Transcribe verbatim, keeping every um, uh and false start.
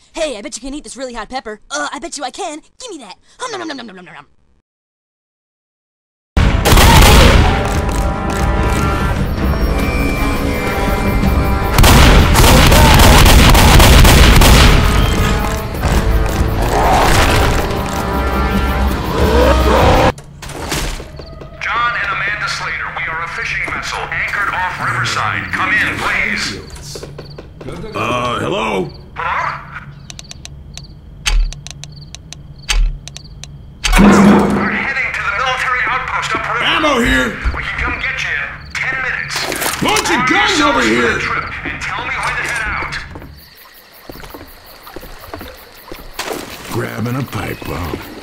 Hey, I bet you can eat this really hot pepper. Uh, I bet you I can. Give me that. Hum nom nom nom nom nom nom nom. John and Amanda Slater, we are a fishing vessel anchored off Riverside. Come in, please. Uh, hello? Hello? We're heading to the military outpost upriver. Ammo here! We can come get you in ten minutes. Bunch of Arm guns yourselves over for here! the trip and tell me when to head out. Grabbing a pipe bomb.